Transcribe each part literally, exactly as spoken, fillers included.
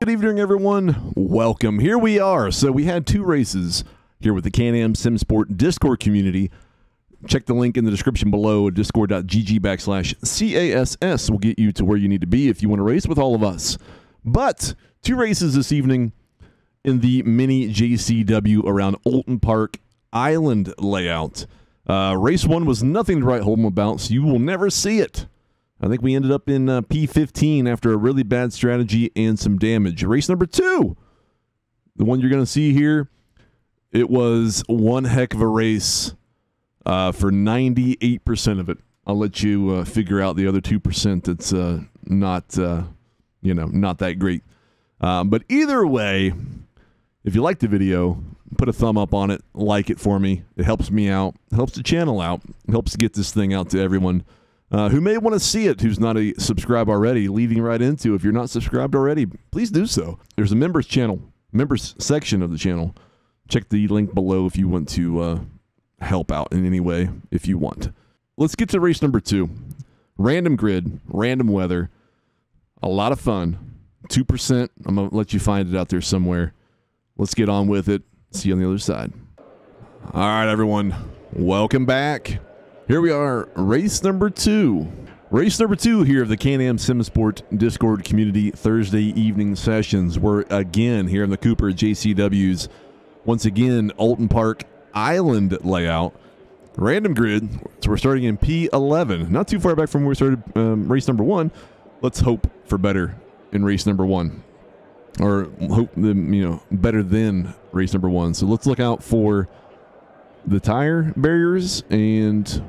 Good evening, everyone. Welcome. Here we are. So we had two races here with the Can-Am SimSport Discord community. Check the link in the description below, discord.gg backslash CASS will get you to where you need to be if you want to race with all of us. But two races this evening in the mini J C W around Oulton Park Island layout. Uh, race one was nothing to write home about, so you will never see it. I think we ended up in uh, P fifteen after a really bad strategy and some damage. Race number two, the one you're going to see here, it was one heck of a race uh, for ninety-eight percent of it. I'll let you uh, figure out the other two percent that's uh, not, uh, you know, not that great. Um, but either way, if you like the video, put a thumb up on it, like it for me. It helps me out, helps the channel out, helps get this thing out to everyone uh, who may want to see it, who's not a subscribe already. Leading right into, if you're not subscribed already, please do so. There's a members channel, members section of the channel. Check the link below if you want to uh, help out in any way if you want. Let's get to race number two. Random grid, random weather, a lot of fun. two percent, I'm going to let you find it out there somewhere. Let's get on with it. See you on the other side. All right, everyone. Welcome back. Here we are, race number two. Race number two here of the Can-Am SimSport Discord community Thursday evening sessions. We're again here in the Cooper J C Ws. Once again, Oulton Park Island layout. Random grid. So we're starting in P eleven. Not too far back from where we started um, race number one. Let's hope for better in race number one. Or hope them, you know, better than race number one. So let's look out for the tire barriers and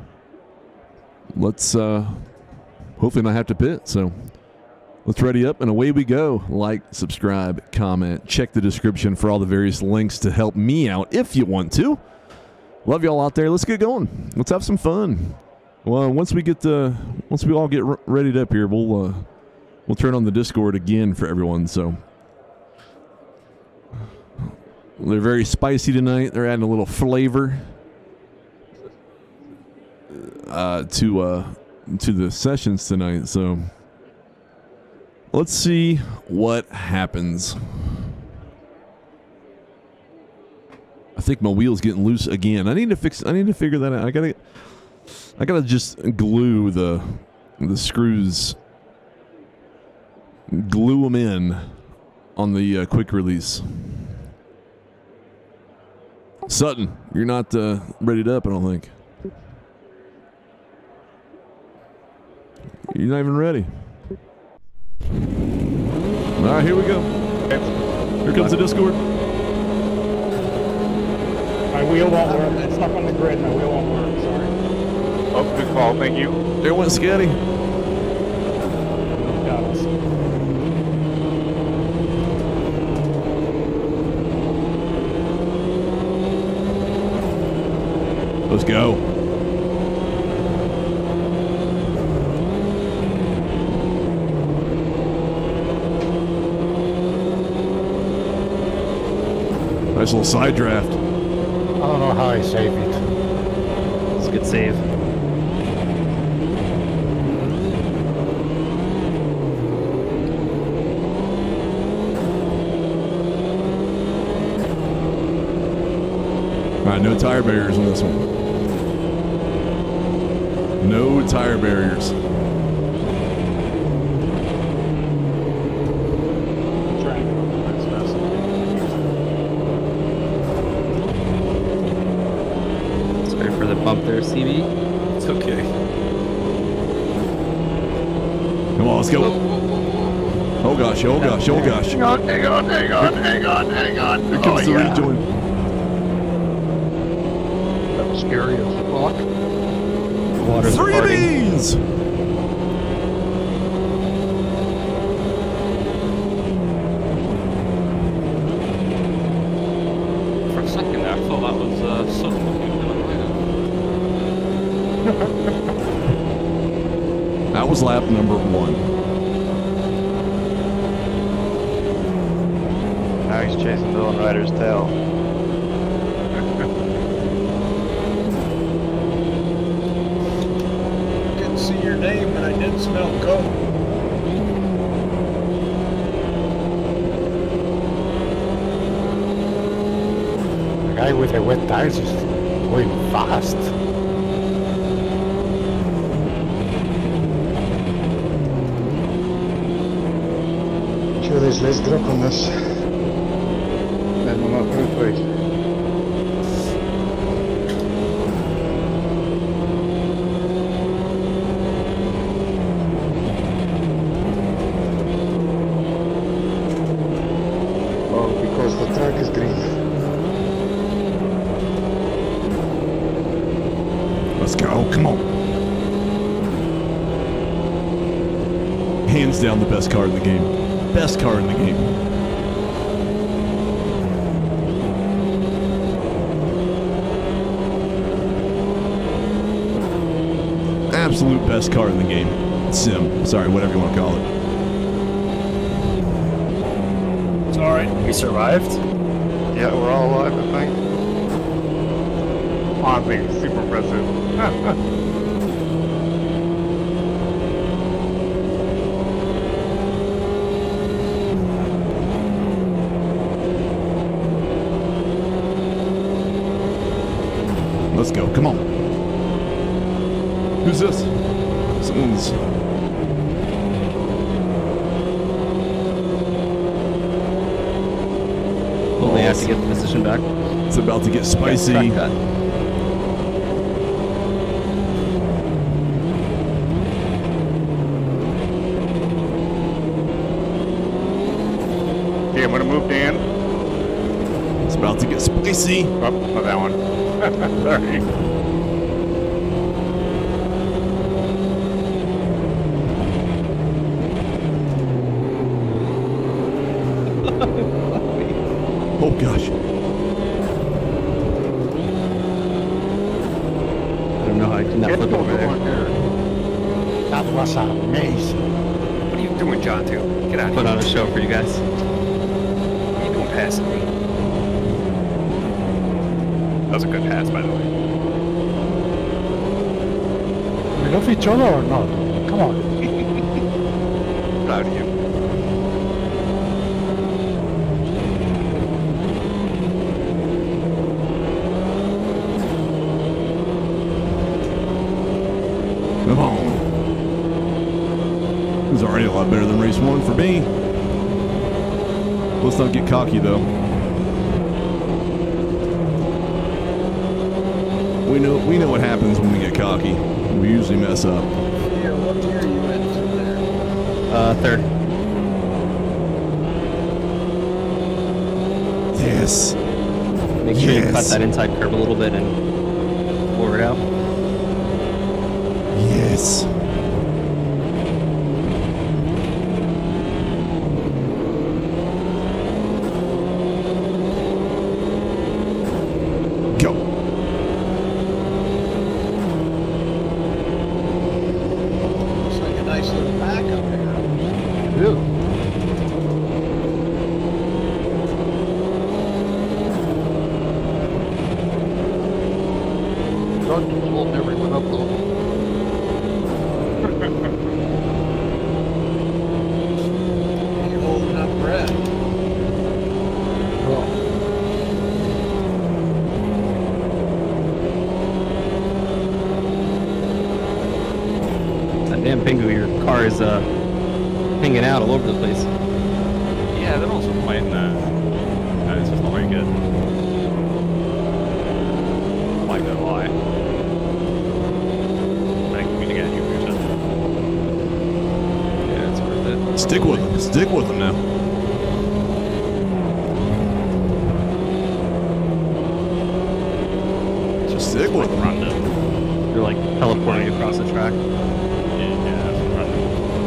let's uh, hopefully not have to pit. So let's ready up and away we go. Like, subscribe, comment, check the description for all the various links to help me out if you want to. Love y'all out there. Let's get going. Let's have some fun. Well, once we get the, once we all get readied up here, we'll uh, we'll turn on the Discord again for everyone. So. They're very spicy tonight. They're adding a little flavor uh, to uh, to the sessions tonight. So let's see what happens. I think my wheel's getting loose again. I need to fix. I need to figure that out. I gotta. I gotta just glue the the screws. Glue them in on the uh, quick release. Sutton, you're not uh, readied up, I don't think. You're not even ready. All right, here we go. Here comes the Discord. My wheel won't work. It's stuck on the grid. My wheel won't work. Sorry. Oh, good call. Thank you. There went Scotty. Got us. Let's go. Nice little side draft. I don't know how I saved it. It's a good save. All right, no tire barriers on this one. No tire barriers. Sorry for the bump there, C B. It's okay. Come on, let's go. Oh gosh, oh gosh, oh gosh. Hang on, hang on, hang on, hang on, hang on. Here comes oh, the yeah. rejoin. That was scary as fuck. Water's Three parting. beans! For a second there, I thought that was uh, Sutton looking That was lap number one. Now he's chasing Dylan Ryder's tail. Didn't see your name, but I did smell coke. guy with the wet tires is going fast. Sure, there's less grip on this than on that road bike. Oh, because the track is green. Let's go. Come on. Hands down the best car in the game. Best car in the game. Absolute best car in the game. Sim. Sorry, whatever you want to call it. It's alright. We survived. Yeah, we're all alive, I think. Honestly, it's super impressive. Let's go. Come on. Who's this? Someone's. Well, they have to get the position back. It's about to get spicy. Track cut. Okay, I'm gonna move Dan. It's about to get spicy. Oh, not that one. Sorry. Oh gosh. I don't know how I can not flip over there. That was amazing. What are you doing, John, too? Get out of Put here. on a show for you guys. What are you doing passing me? That was a good pass, by the way. We love each other or not? Come on. Proud of you. Come on. It was already a lot better than race one for me. Let's not get cocky though. We know we know what happens when we get cocky. We usually mess up. Yeah, what tier are you in there? Uh, third. Yes. Make sure you cut Yes. that inside curve a little bit and lower it out. Yes. Go. Looks like a nice little pack up there. John keeps holding everyone up though. You're holding up red. That damn Pingu, your car is uh, hanging out all over the place. Yeah, they're also playing that. Uh, it's just not very good. I like that a lot. I think we need to get a new version. Yeah, it's worth it. Stick with them. Stick with them now. Just stick with them. Random. You're like teleporting across the track. Yeah, yeah, that's random.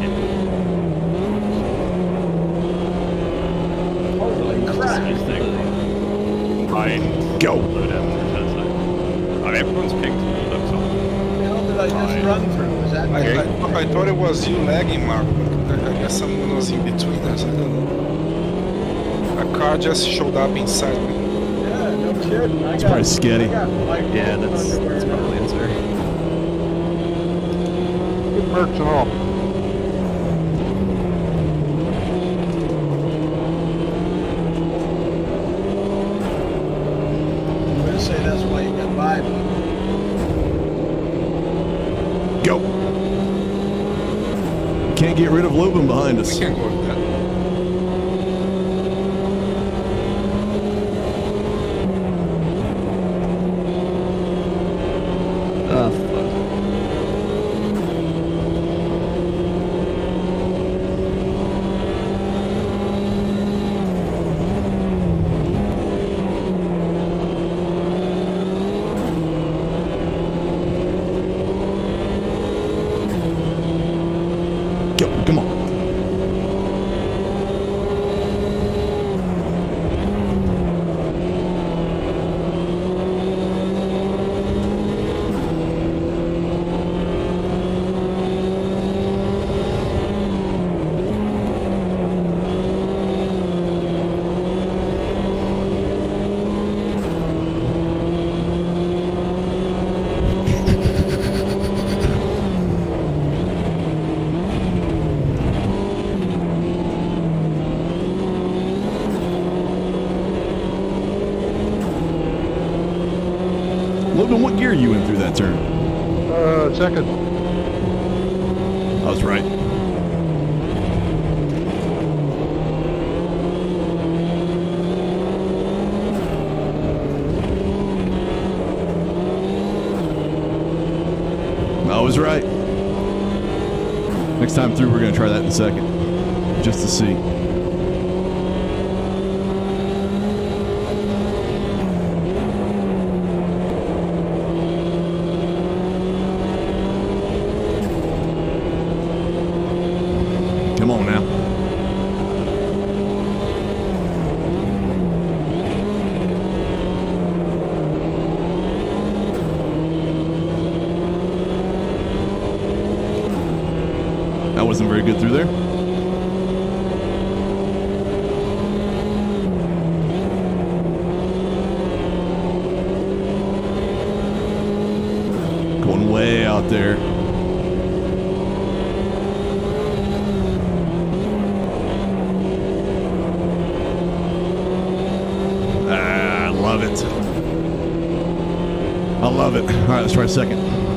Holy crap. Right. Go. Load out for that side. I mean, everyone's pinged me, looks like. What the hell did I just run through? Was that I, I, I thought it was you lagging, Mark, but I, I guess someone was in between us. I don't know. A car just showed up inside me. Yeah, no kidding. I It's got, probably sketty. I got like Yeah, that's, underwear that's now. probably the answer. Good merch and all. Go. Can't get rid of Logan behind us. We can't go with that. Uh, fuck. Go. Come on. Logan, what gear are you in through that turn? Uh, second. I was right. I was right. Next time through, we're going to try that in a second, just to see. Come on now. That wasn't very good through there. Going way out there. Ah, I love it. I love it. All right, let's try a second.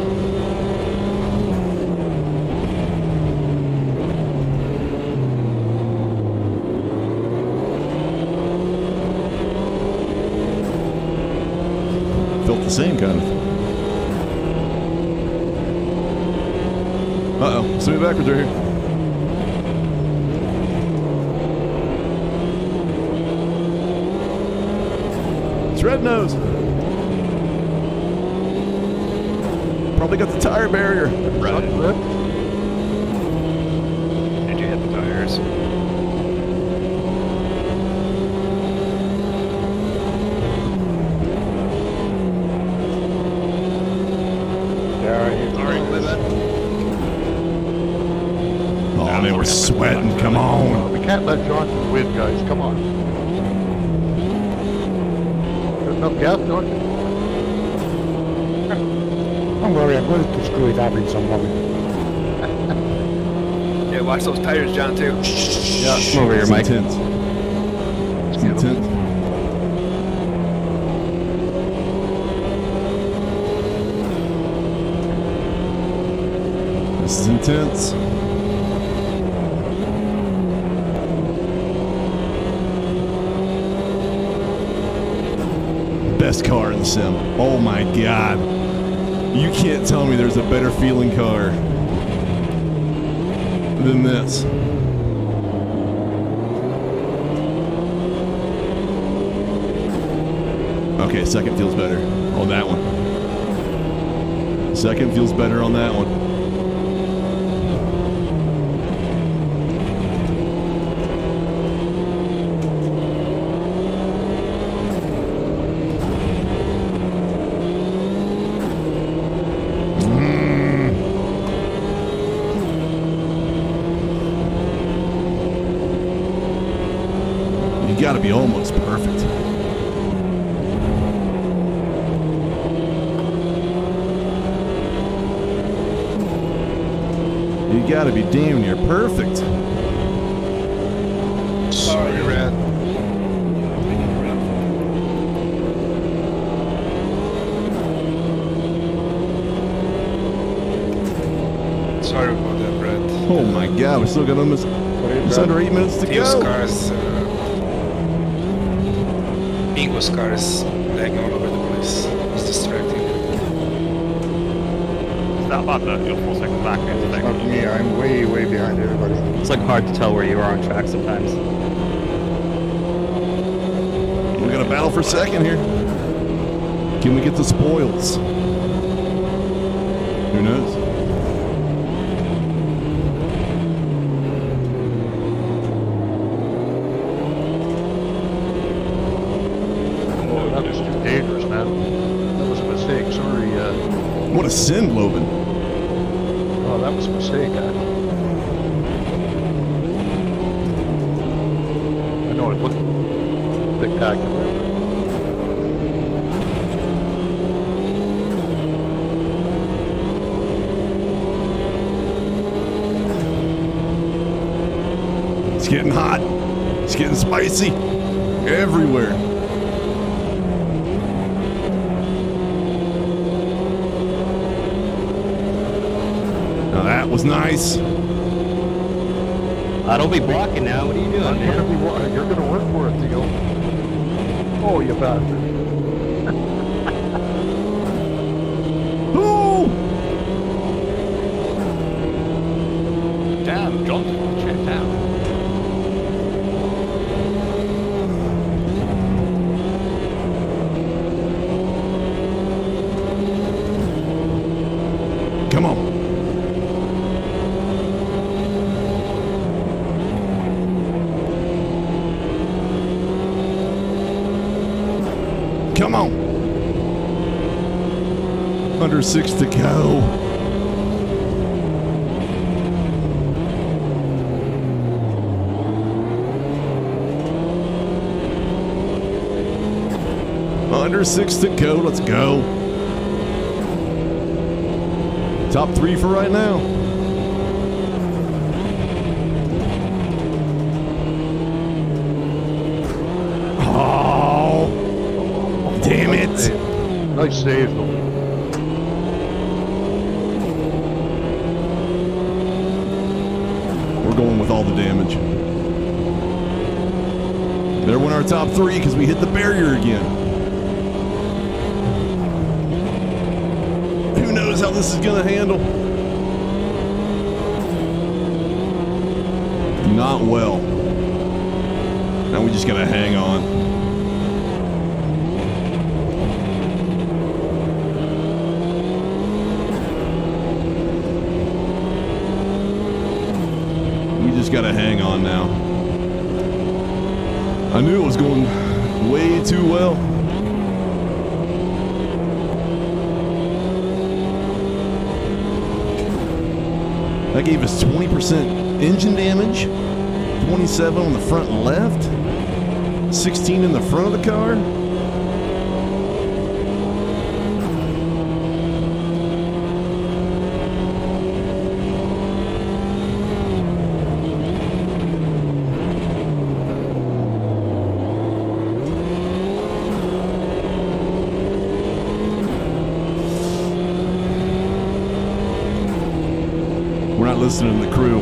Felt the same kind of. Uh-oh. Send me backwards right here. It's Red Nose. Probably got the tire barrier. Right. Rip. Did you hit the tires? Yeah, he's All right, live it. Oh, man, we're sweating. Come on. We can't let Johnson win, guys. Come on. There's enough gas, Johnson. Don't worry, I'm going to screw it having some woman. Yeah, watch those tires, John, too. Yeah, come over here, It's Mike. intense. It's intense. This is intense. Best car in the sim. Oh my god. You can't tell me there's a better feeling car than this. Okay, second feels better on that one. Second feels better on that one. You gotta be almost perfect. You gotta be damn near perfect. Sorry, Red. Sorry about that, Brad. Oh my God, we still got almost just under eight minutes to Theo's go. cars, uh, Bingo's car is lagging all over the place. It's distracting. Is that bad that you're four seconds back into Not second? me, I'm way, way behind everybody. It's like hard to tell where you are on track sometimes. We're gonna battle for second here. Can we get the spoils? Who knows? Oh, that was too dangerous, man. That was a mistake. Sorry. Uh, What a sin, Loban. oh, that was a mistake. Uh, I know it looked spectacular. It's getting hot. It's getting spicy. Everywhere. Now that was nice. I don't be blocking now. What are you doing, I'm gonna man? be, wa- you're gonna work for it, Theo. Oh, you bastard. Ooh! Damn, John took the check down. Come on. Come on. Under six to go. Under six to go. Let's go. Top three for right now. Oh, damn it. Nice save, though. We're going with all the damage. There went our top three because we hit the barrier again. Who knows how this is going to handle? Not well. Now we just got to hang on. We just got to hang on now. I knew it was going way too well. That gave us twenty percent engine damage, twenty-seven on the front and left, sixteen in the front of the car. We're not listening to the crew.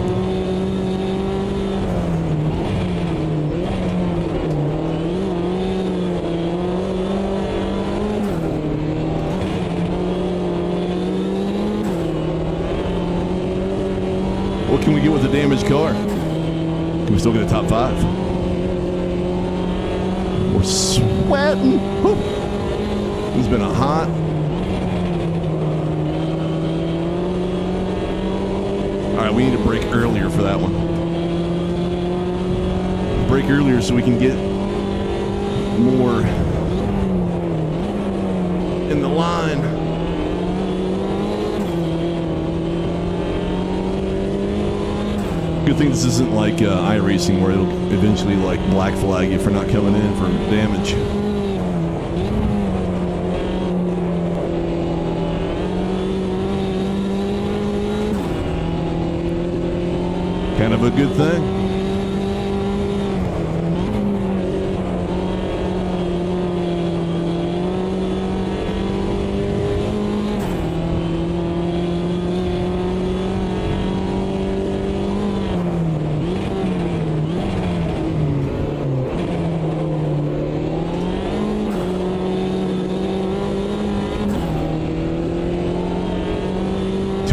What can we get with a damaged car? Can we still get a top five? We're sweating. Whew. It's been a hot. All right, we need to break earlier for that one. Break earlier so we can get more in the line. Good thing this isn't like uh, iRacing where it'll eventually like black flag you for not coming in for damage. Kind of a good thing.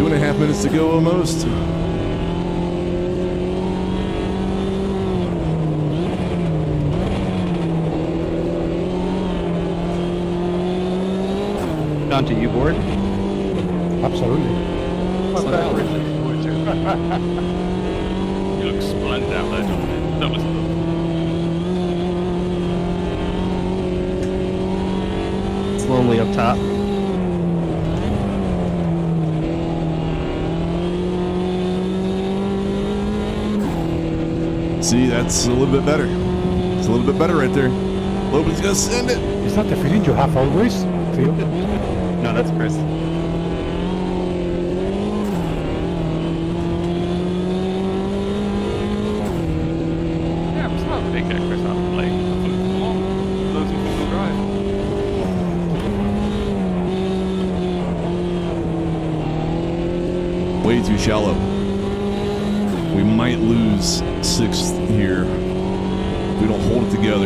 Two and a half minutes to go almost. Onto you board. Absolutely. Slow down. You look splendid out there, John. That was It's lonely up top. See, that's a little bit better. It's a little bit better right there. Logan's gonna send it. Is that the feeling you have always, Theo? No, that's Chris. Yeah, I'm not big that Chris out of play. Come on, loads of four-wheel drive. Way too shallow. We might lose sixth here if we don't hold it together.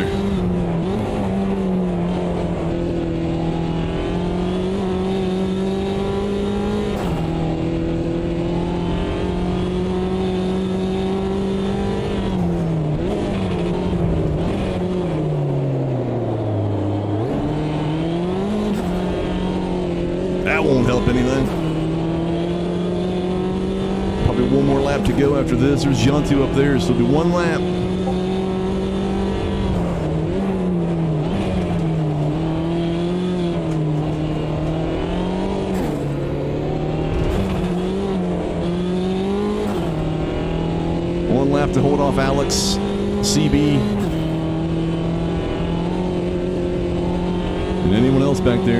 That won't help anything. Probably one more lap to go after this. There's Jantu up there, so it'll be one lap. One lap to hold off Alex, C B, and anyone else back there.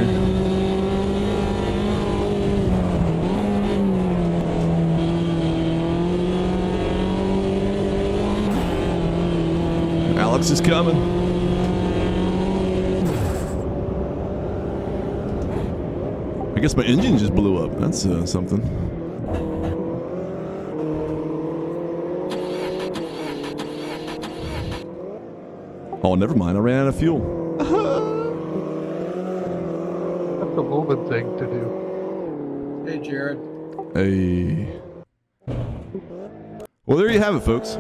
Alex is coming. I guess my engine just blew up. That's uh, something. Oh, never mind. I ran out of fuel. That's a Loman thing to do. Hey, Jared. Hey. Well, there you have it, folks.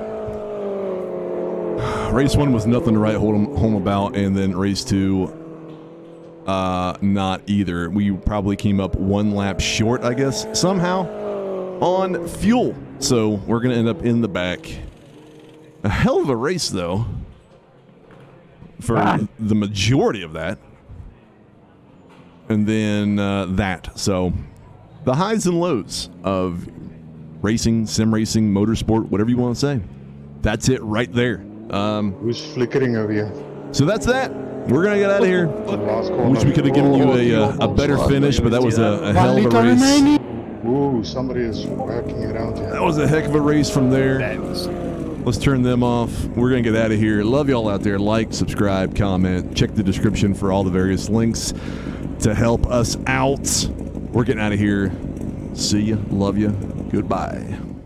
Race one was nothing to write home, home about, and then race two, uh, not either. We probably came up one lap short, I guess, somehow, on fuel. So we're going to end up in the back. A hell of a race, though, for Ah. the majority of that. And then uh, that. So the highs and lows of racing, sim racing, motorsport, whatever you want to say. That's it right there. Um, Who's flickering over here? so that's that. We're gonna get out of here. The last corner. Wish we could have given you a uh, a better finish, but that was a, a hell of a race. Ooh, somebody is whacking around here. That was a heck of a race from there. Let's turn them off. We're gonna get out of here. Love y'all out there. Like, subscribe, comment. Check the description for all the various links to help us out. We're getting out of here. See ya. Love ya. Goodbye.